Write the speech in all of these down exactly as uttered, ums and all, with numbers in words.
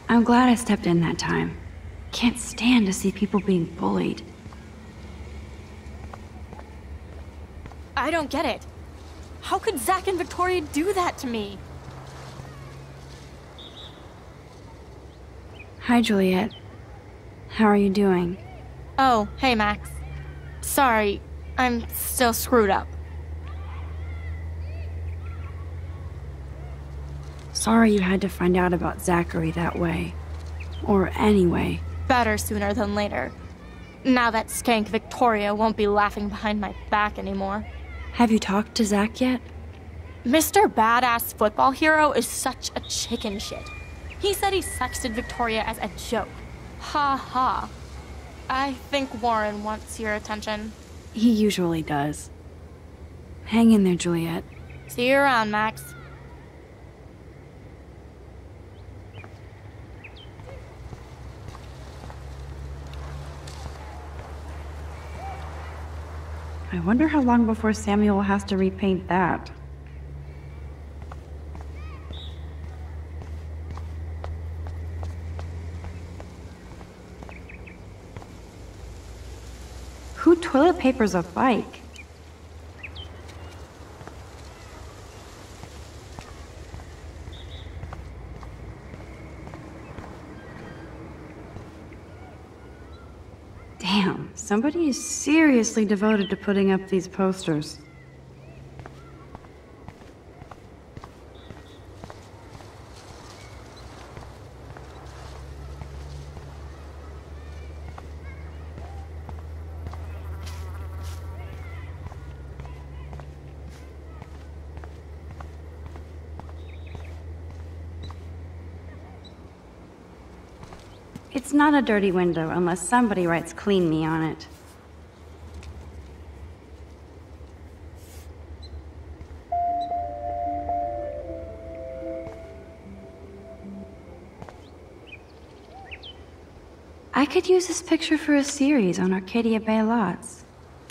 I'm glad I stepped in that time. Can't stand to see people being bullied. I don't get it. How could Zach and Victoria do that to me? Hi, Juliet. How are you doing? Oh, hey, Max. Sorry, I'm still screwed up. Sorry you had to find out about Zachary that way. Or anyway. Better sooner than later. Now that skank Victoria won't be laughing behind my back anymore. Have you talked to Zach yet? Mister Badass Football Hero is such a chicken shit. He said he sexted Victoria as a joke. Ha ha. I think Warren wants your attention. He usually does. Hang in there, Juliet. See you around, Max. I wonder how long before Samuel has to repaint that. Who toilet papers a bike? Damn, somebody is seriously devoted to putting up these posters. It's not a dirty window unless somebody writes "clean me" on it. I could use this picture for a series on Arcadia Bay lots.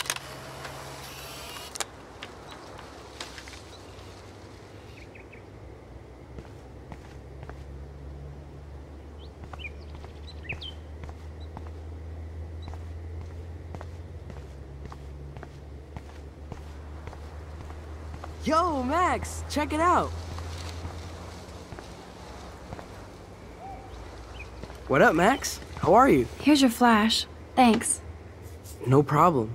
Yo, Max, check it out. What up, Max? How are you? Here's your flash. Thanks. No problem.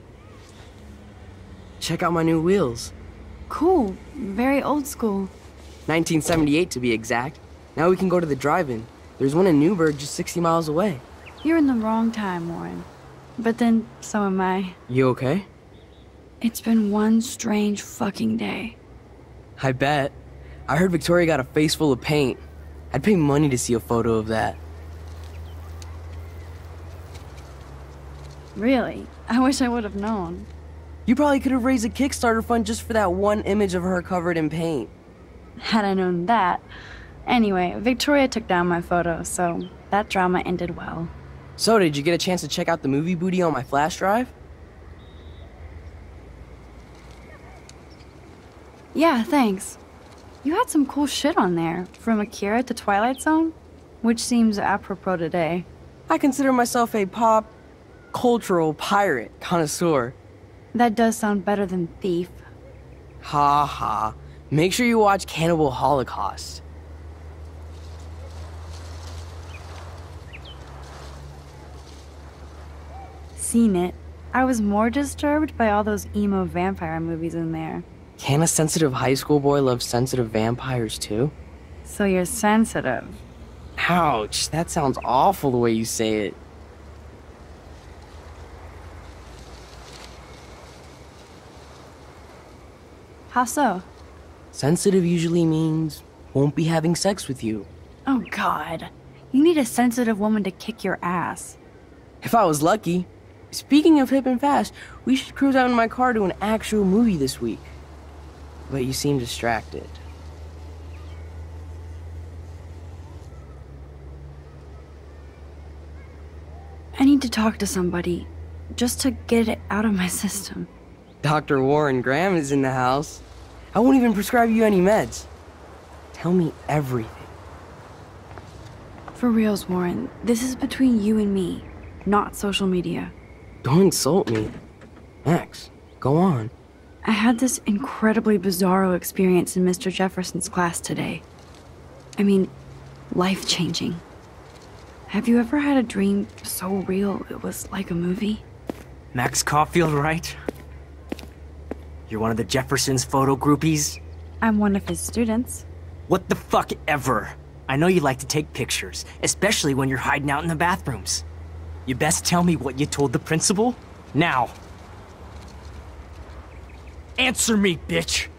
Check out my new wheels. Cool. Very old school. nineteen seventy-eight to be exact. Now we can go to the drive-in. There's one in Newburgh just sixty miles away. You're in the wrong time, Warren. But then, so am I. You okay? It's been one strange fucking day. I bet. I heard Victoria got a face full of paint. I'd pay money to see a photo of that. Really? I wish I would have known. You probably could have raised a Kickstarter fund just for that one image of her covered in paint. Had I known that. Anyway, Victoria took down my photo, so that drama ended well. So, did you get a chance to check out the movie booty on my flash drive? Yeah, thanks. You had some cool shit on there, from Akira to Twilight Zone, which seems apropos today. I consider myself a pop, cultural pirate connoisseur. That does sound better than thief. Ha ha. Make sure you watch Cannibal Holocaust. Seen it. I was more disturbed by all those emo vampire movies in there. Can a sensitive high school boy love sensitive vampires too? So you're sensitive. Ouch, that sounds awful the way you say it. How so? Sensitive usually means won't be having sex with you. Oh God. You need a sensitive woman to kick your ass. If I was lucky. Speaking of hip and fast, we should cruise out in my car to an actual movie this week. But you seem distracted. I need to talk to somebody, just to get it out of my system. Doctor Warren Graham is in the house. I won't even prescribe you any meds. Tell me everything. For reals, Warren, this is between you and me, not social media. Don't insult me. Max, go on. I had this incredibly bizarro experience in Mister Jefferson's class today. I mean, life-changing. Have you ever had a dream so real it was like a movie? Max Caulfield, right? You're one of the Jefferson's photo groupies? I'm one of his students. What the fuck ever? I know you like to take pictures, especially when you're hiding out in the bathrooms. You best tell me what you told the principal, now. Answer me, bitch!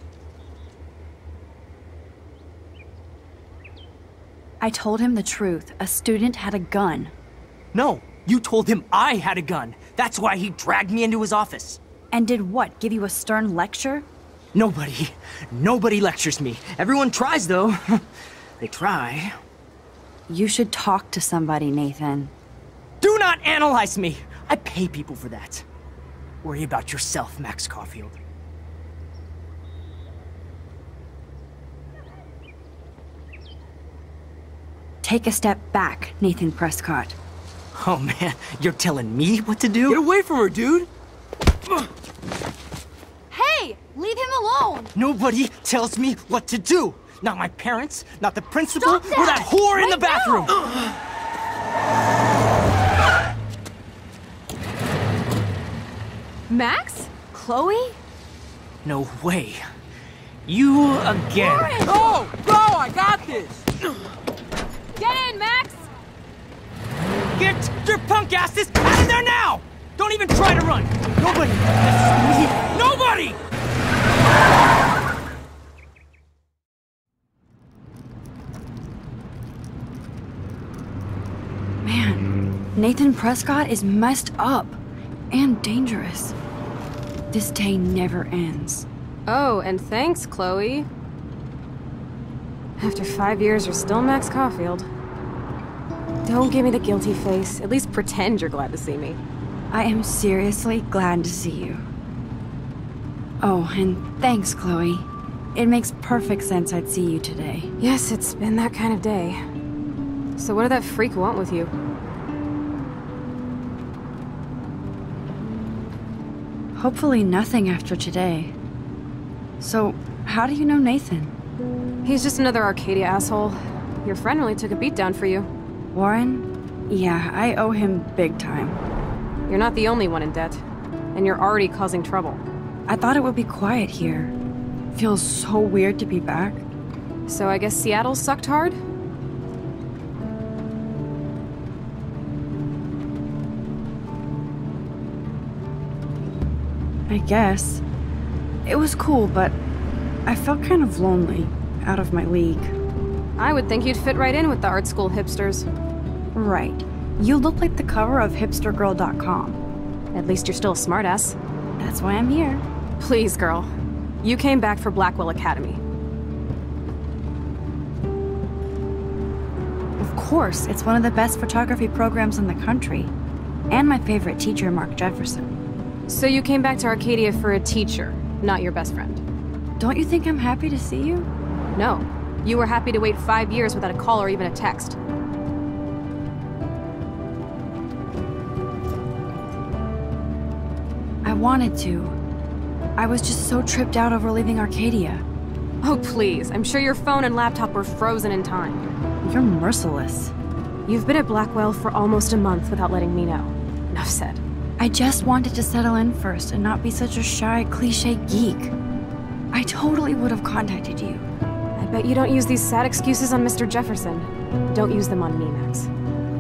I told him the truth. A student had a gun. No, you told him I had a gun. That's why he dragged me into his office. And did what, give you a stern lecture? Nobody, nobody lectures me. Everyone tries, though. They try. You should talk to somebody, Nathan. Do not analyze me! I pay people for that. Worry about yourself, Max Caulfield. Take a step back, Nathan Prescott. Oh man, you're telling me what to do? Get away from her, dude! Hey! Leave him alone! Nobody tells me what to do! Not my parents, not the principal, Stop that! or that whore Right in the bathroom! Max? Chloe? No way. You again. Oh, bro, I got this! Get in, Max! Get your punk asses out of there now! Don't even try to run! Nobody! Nobody! Man, Nathan Prescott is messed up. And dangerous. This day never ends. Oh, and thanks, Chloe. After five years, you're still Max Caulfield. Don't give me the guilty face. At least pretend you're glad to see me. I am seriously glad to see you. Oh, and thanks, Chloe. It makes perfect sense I'd see you today. Yes, it's been that kind of day. So what did that freak want with you? Hopefully nothing after today. So, how do you know Nathan? He's just another Arcadia asshole. Your friend really took a beat down for you. Warren? Yeah, I owe him big time. You're not the only one in debt. And you're already causing trouble. I thought it would be quiet here. Feels so weird to be back. So I guess Seattle sucked hard? I guess. It was cool, but I felt kind of lonely, out of my league. I would think you'd fit right in with the art school hipsters. Right. You look like the cover of hipster girl dot com. At least you're still a smartass. That's why I'm here. Please, girl. You came back for Blackwell Academy. Of course, it's one of the best photography programs in the country. And my favorite teacher, Mark Jefferson. So you came back to Arcadia for a teacher, not your best friend. Don't you think I'm happy to see you? No. You were happy to wait five years without a call or even a text. I wanted to. I was just so tripped out over leaving Arcadia. Oh, please. I'm sure your phone and laptop were frozen in time. You're merciless. You've been at Blackwell for almost a month without letting me know. Enough said. I just wanted to settle in first and not be such a shy, cliche geek. I totally would have contacted you. I bet you don't use these sad excuses on Mister Jefferson. Don't use them on me, Max.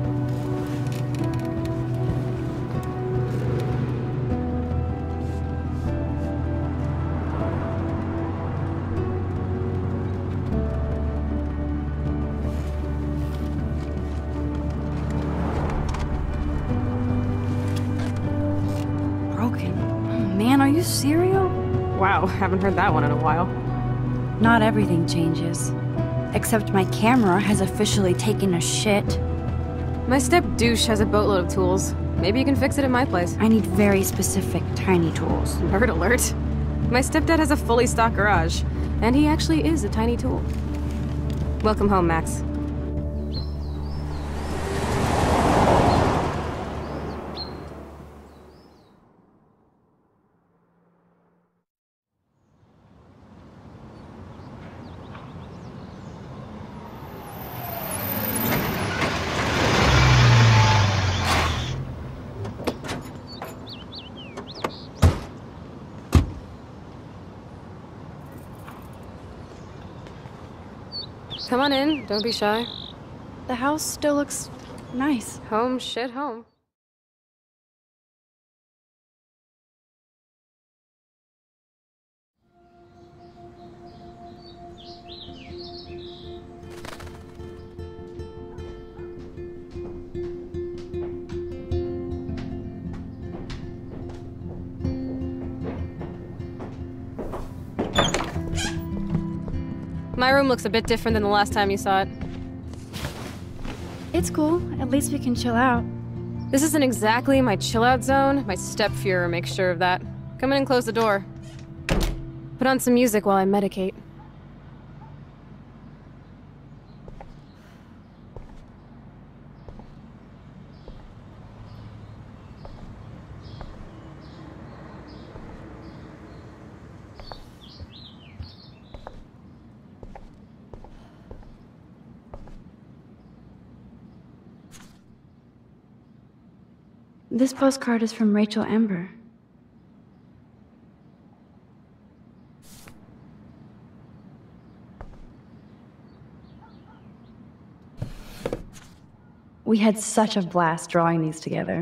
Man, are you serial? Wow, haven't heard that one in a while. Not everything changes. Except my camera has officially taken a shit. My step douche has a boatload of tools. Maybe you can fix it at my place. I need very specific, tiny tools. Nerd alert. My stepdad has a fully stocked garage, and he actually is a tiny tool. Welcome home, Max. Come on in, don't be shy. The house still looks nice. Home shit home. My room looks a bit different than the last time you saw it. It's cool. At least we can chill out. This isn't exactly my chill-out zone. My step-Fuhrer makes sure of that. Come in and close the door. Put on some music while I medicate. This postcard is from Rachel Amber. We had such a blast drawing these together.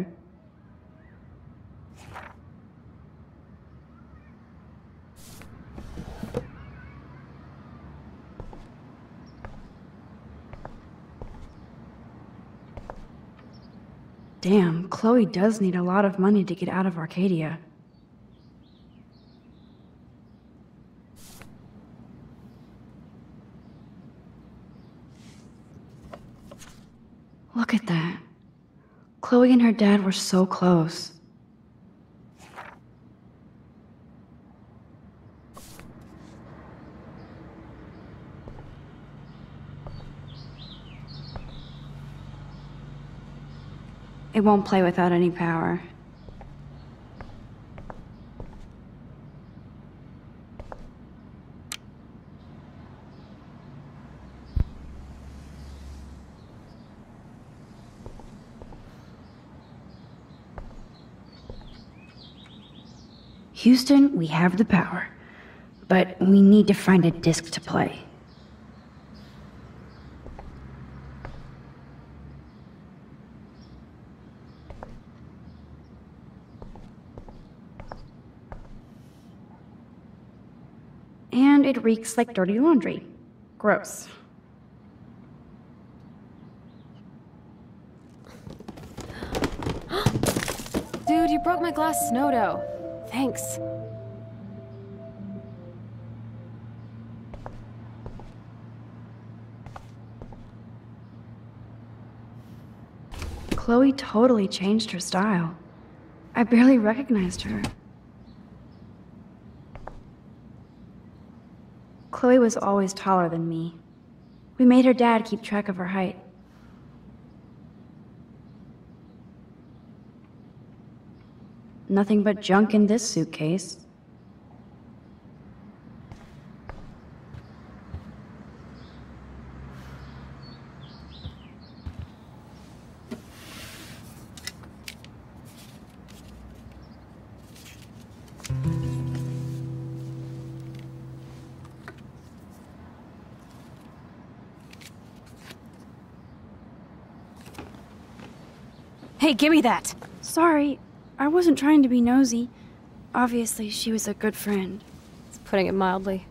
Damn, Chloe does need a lot of money to get out of Arcadia. Look at that. Chloe and her dad were so close. It won't play without any power. Houston, we have the power, but we need to find a disc to play. And it reeks like dirty laundry. Gross. Dude, you broke my glass snow dough. Thanks. Chloe totally changed her style. I barely recognized her. Chloe was always taller than me. We made her dad keep track of her height. Nothing but junk in this suitcase. Hey, give me that! Sorry, I wasn't trying to be nosy. Obviously, she was a good friend. It's putting it mildly.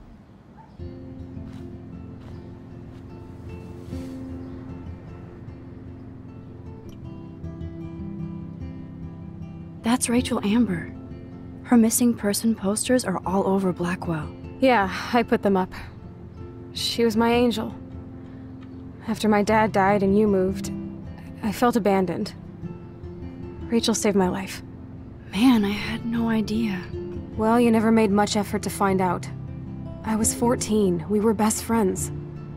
That's Rachel Amber. Her missing person posters are all over Blackwell. Yeah, I put them up. She was my angel. After my dad died and you moved, I felt abandoned. Rachel saved my life. Man, I had no idea. Well, you never made much effort to find out. I was fourteen. We were best friends.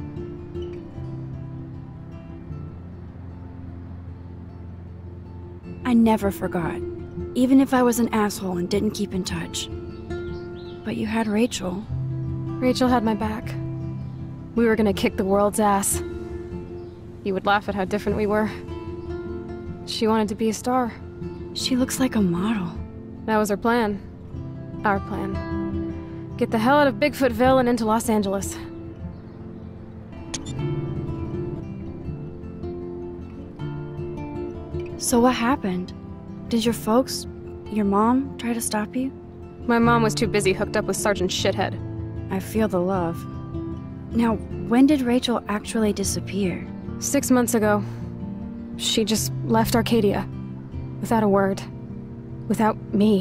I never forgot, even if I was an asshole and didn't keep in touch. But you had Rachel. Rachel had my back. We were gonna kick the world's ass. You would laugh at how different we were. She wanted to be a star. She looks like a model. That was her plan. Our plan. Get the hell out of Bigfootville and into Los Angeles. So what happened? Did your folks, your mom, try to stop you? My mom was too busy hooked up with Sergeant Shithead. I feel the love. Now, when did Rachel actually disappear? Six months ago. She just left Arcadia. Without a word. Without me.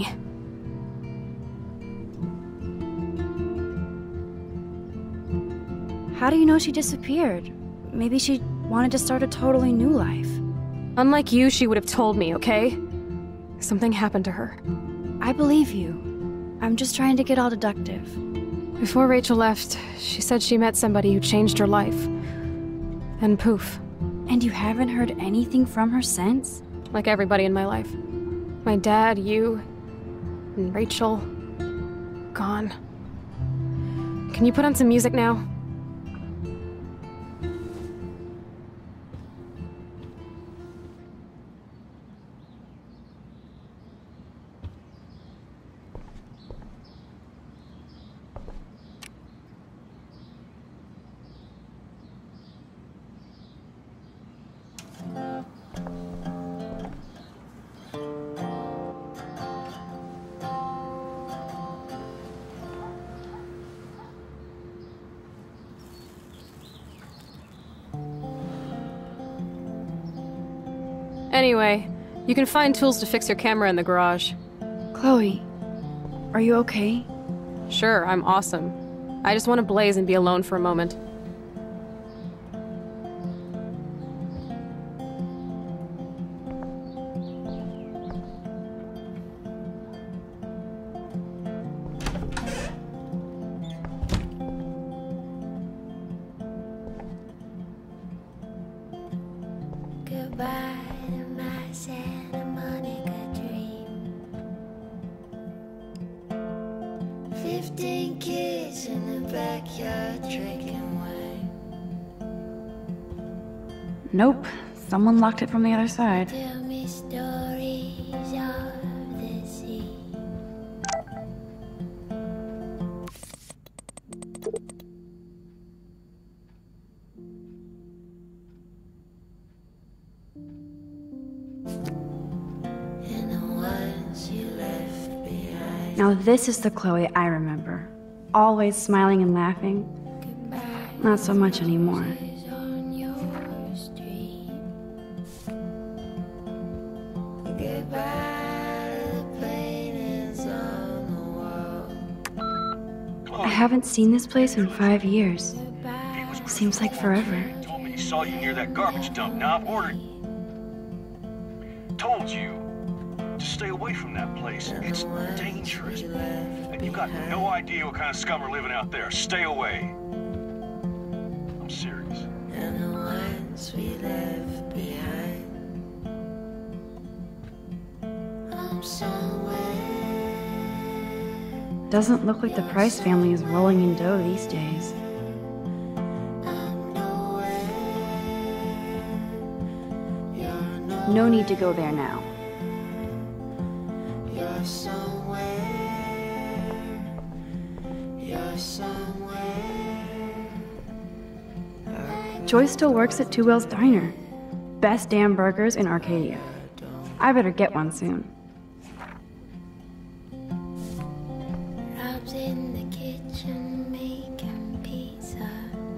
How do you know she disappeared? Maybe she wanted to start a totally new life. Unlike you, she would have told me, okay? Something happened to her. I believe you. I'm just trying to get all deductive. Before Rachel left, she said she met somebody who changed her life. And poof. And you haven't heard anything from her since? Like everybody in my life. My dad, you, and Rachel. Gone. Can you put on some music now? Anyway, you can find tools to fix your camera in the garage. Chloe, are you okay? Sure, I'm awesome. I just want to blaze and be alone for a moment. Goodbye to my Santa Monica dream. Fifteen kids in the backyard drinking wine. Nope. Someone locked it from the other side. Tell me stories of the sea. And the ones you left behind. Now this is the Chloe I remember. Always smiling and laughing. Goodbye. Not so much anymore. Is on your street. Goodbye to the paintings on the wall. I haven't seen this place in five years. Goodbye. Seems like forever. Told me he saw you near that garbage dump. Now I've ordered. Told you to stay away from that place. It's dangerous. And you got no idea what kind of scum are living out there. Stay away. I'm serious. And the ones we left behind. I'm somewhere. Doesn't look like the Price family is rolling in dough these days. I'm nowhere. You're no. No need to go there now. You're somewhere. You're somewhere. Joyce still works at Two Whales Diner. Best damn burgers in Arcadia. I better get one soon. Rob's in the kitchen making pizza.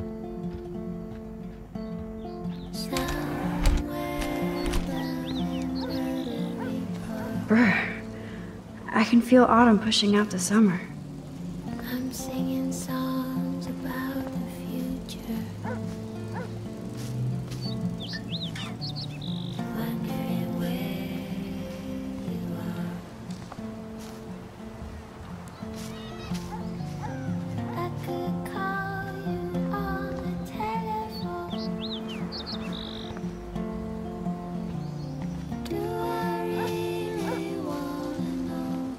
Somewhere down in Battery Park. Brr. I can feel autumn pushing out the summer. I'm singing songs about the future. Wondering where you are. I could call you on the telephone. Do I really wanna know?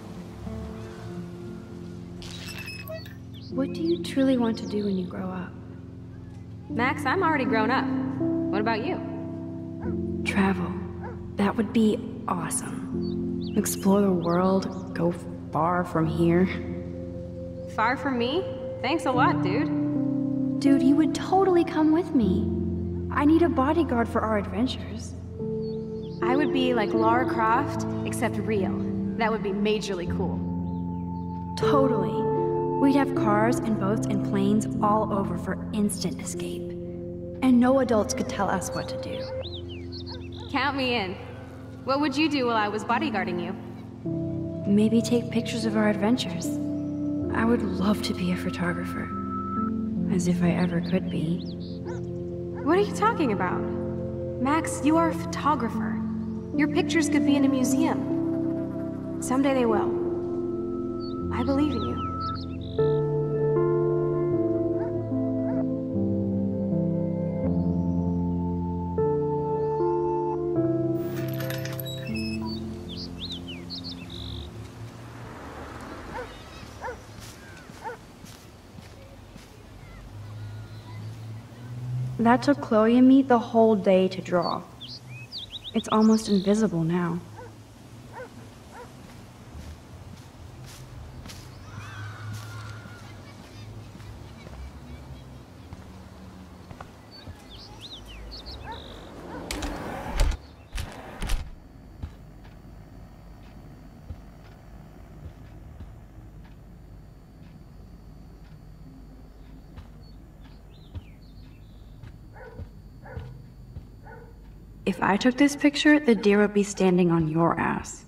What do you truly want to do when you grow up? Max, I'm already grown up. What about you? Travel. That would be awesome. Explore the world, go far from here. Far from me? Thanks a lot, dude. Dude, you would totally come with me. I need a bodyguard for our adventures. I would be like Lara Croft, except real. That would be majorly cool. Totally. We'd have cars and boats and planes all over for instant escape. And no adults could tell us what to do. Count me in. What would you do while I was bodyguarding you? Maybe take pictures of our adventures. I would love to be a photographer. As if I ever could be. What are you talking about? Max, you are a photographer. Your pictures could be in a museum. Someday they will. I believe in you. That took Chloe and me the whole day to draw. It's almost invisible now. If I took this picture, the deer would be standing on your ass.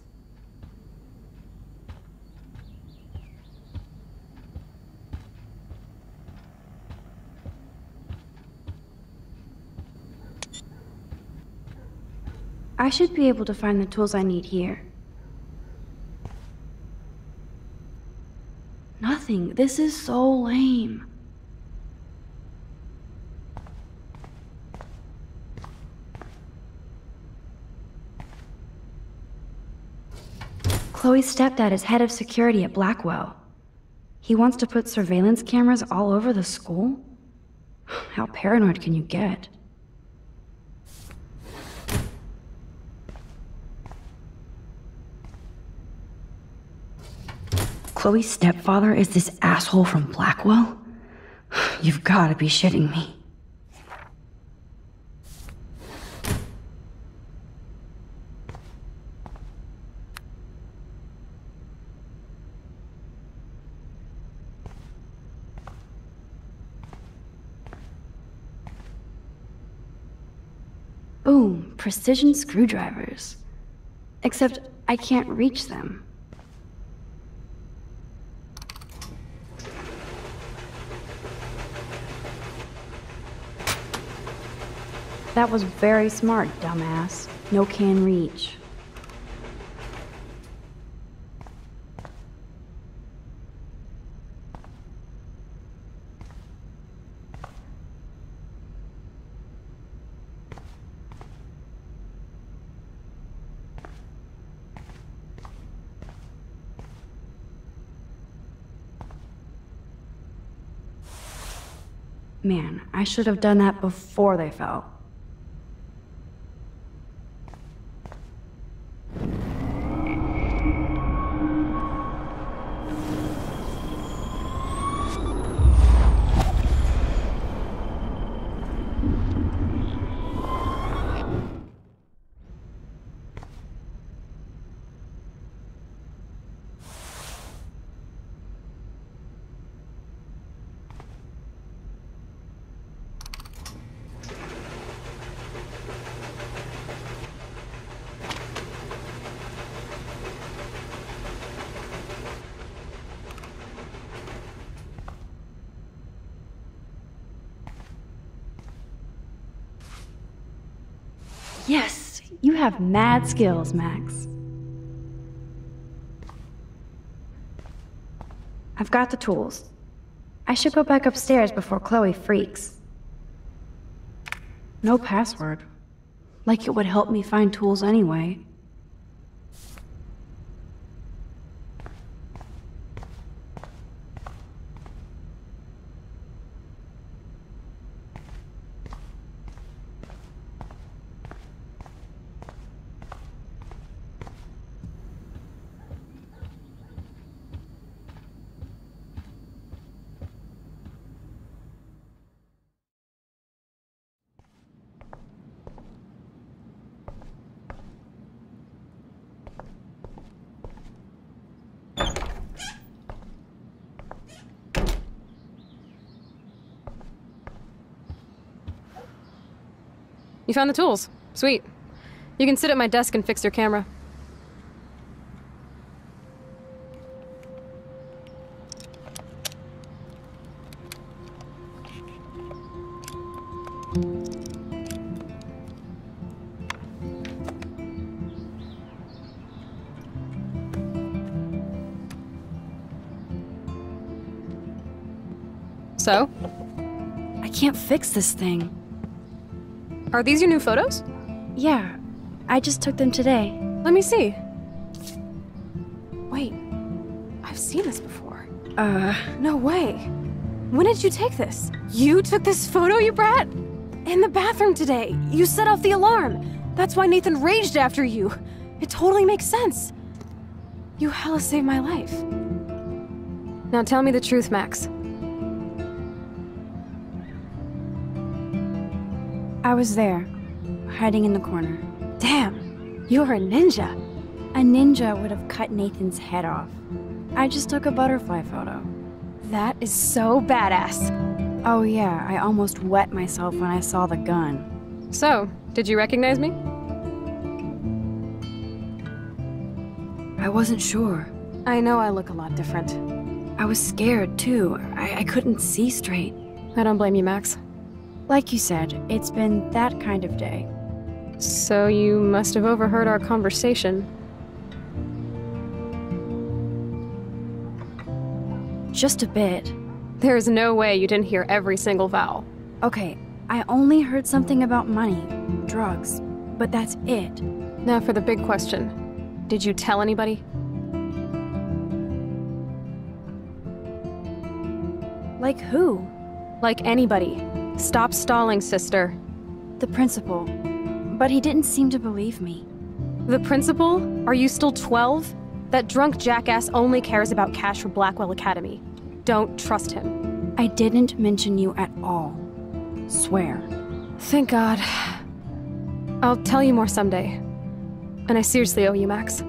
I should be able to find the tools I need here. Nothing. This is so lame. Chloe's stepdad is head of security at Blackwell. He wants to put surveillance cameras all over the school? How paranoid can you get? Chloe's stepfather is this asshole from Blackwell? You've got to be shitting me. Boom, precision screwdrivers. Except I can't reach them. That was very smart, dumbass. No can reach. Man, I should have done that before they fell. Yes, you have mad skills, Max. I've got the tools. I should go back upstairs before Chloe freaks. No password. Like it would help me find tools anyway. You found the tools. Sweet. You can sit at my desk and fix your camera. So? I can't fix this thing. Are these your new photos? Yeah, I just took them today. Let me see. Wait, I've seen this before. Uh, No way. When did you take this? You took this photo, you brat? In the bathroom today. You set off the alarm. That's why Nathan raged after you. It totally makes sense. You hella saved my life. Now tell me the truth, Max. I was there, hiding in the corner. Damn, you're a ninja. A ninja would have cut Nathan's head off. I just took a butterfly photo. That is so badass. Oh yeah, I almost wet myself when I saw the gun. So, did you recognize me? I wasn't sure. I know I look a lot different. I was scared too. I, I couldn't see straight. I don't blame you, Max. Like you said, it's been that kind of day. So you must have overheard our conversation. Just a bit. There is no way you didn't hear every single vowel. Okay, I only heard something about money, drugs, but that's it. Now for the big question. Did you tell anybody? Like who? Like anybody. Stop stalling, sister. The principal. But he didn't seem to believe me. The principal? Are you still twelve? That drunk jackass only cares about cash for Blackwell Academy. Don't trust him. I didn't mention you at all. Swear. Thank God. I'll tell you more someday. And I seriously owe you, Max.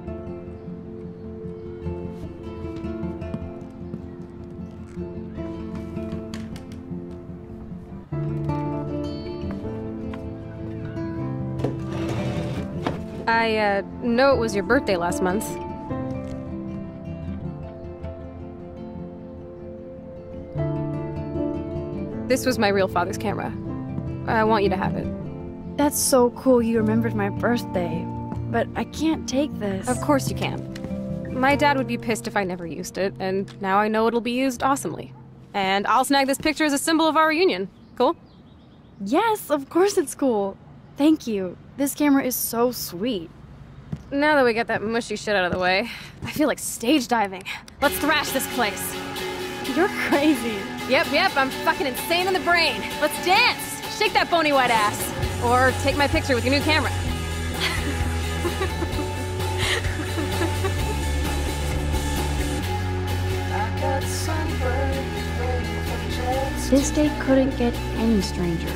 I, uh, know it was your birthday last month. This was my real father's camera. I want you to have it. That's so cool you remembered my birthday. But I can't take this. Of course you can. My dad would be pissed if I never used it, and now I know it'll be used awesomely. And I'll snag this picture as a symbol of our reunion. Cool? Yes, of course it's cool. Thank you. This camera is so sweet. Now that we got that mushy shit out of the way, I feel like stage diving. Let's thrash this place. You're crazy. Yep, yep, I'm fucking insane in the brain. Let's dance! Shake that bony white ass. Or take my picture with your new camera. This day couldn't get any stranger.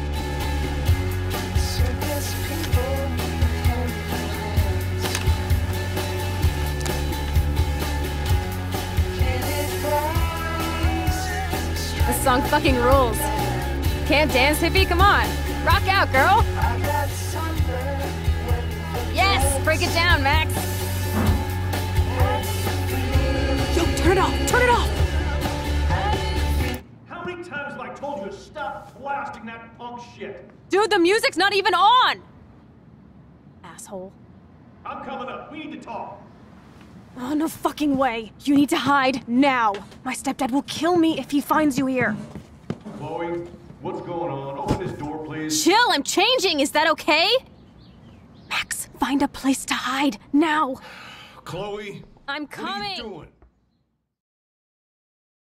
This song fucking rules. Can't dance, hippie? Come on. Rock out, girl. Yes! Break it down, Max. Yo, turn it off! Turn it off! How many times have I told you to stop blasting that punk shit? Dude, the music's not even on! Asshole. I'm coming up. We need to talk. Oh, no fucking way. You need to hide now. My stepdad will kill me if he finds you here. Chloe, what's going on? Open this door, please. Chill, I'm changing. Is that okay? Max, find a place to hide now. Chloe, I'm what are coming. you doing?